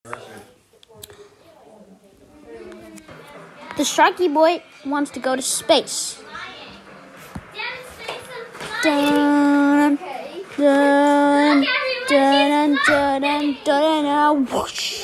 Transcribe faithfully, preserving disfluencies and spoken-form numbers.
The Sharky Boy wants to go to space. Dun, dun, dun, dun, dun, dun, dun, whoosh.